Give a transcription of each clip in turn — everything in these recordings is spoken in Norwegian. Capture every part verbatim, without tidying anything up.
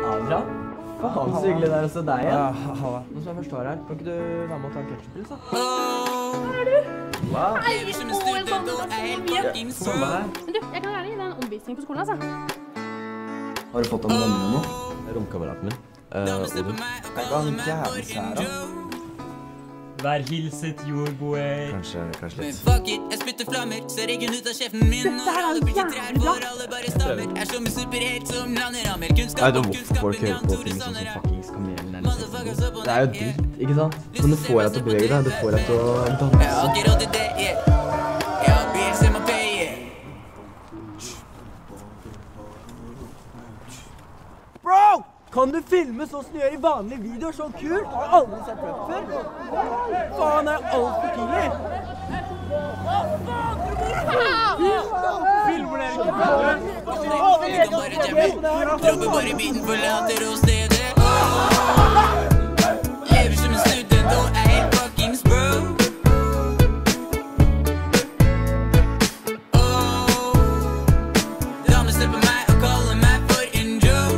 Adrian? Faen, så hyggelig det er å se deg igjen. Ja, halla. Nå som jeg først var her, kan ikke du være med og ta en ketchup-brus, da? Her er du! Wow. Hei, å, en sånn plass er så mye. Kom her. Men du, jeg kan gjerne gi deg en omvisning på skolen, altså. Har du fått deg noen venner nå? Det er romkameraten min. Uh, Odin. Jeg ga en jævlig sær, da. Vær hilset, jordboer. Kanskje, kanskje litt. Fuck it, jeg spytter flammer, ser ikke ut av kjeften min. Dette her er jævlig bra. Alle bare stammer, er som en superhelt som lander rammer. Jeg vet om hvorfor folk hører på ting sånn som fuckings kamelen eller noe. Det er jo dritt, ikke sant? Men det får deg til å bevege deg, det får deg til å danse. Jeg har ikke råd til det, yeah. Jeg har bil som må pay, yeah. Bro! Kan du filme sånn som du gjør i vanlige videoer så kult? Har du aldri sett det før? Faen, er alt for tidlig? Filmer dere ikke før? Du kan bare jamme, dropper bare biten, forlater og stedet. Lever som en student og er helt fuckings bro. Damer ser på meg og kaller meg for en Joe.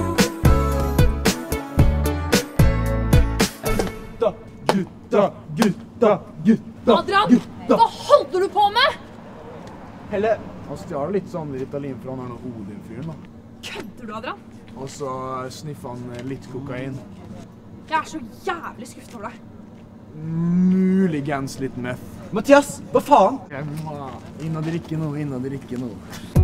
Gutta, gutta, gutta, Adrian, hva holder du på med? Helle, han stjal litt sånn Ritalin fra han og Odin-fyren, da. Kødder du, Adrian? Og så sniffa han litt kokain. Jeg er så jævlig skuffet over deg. Muligens litt meth. Mathias, hva faen? Jeg må inn og drikke noe, inn og drikke noe.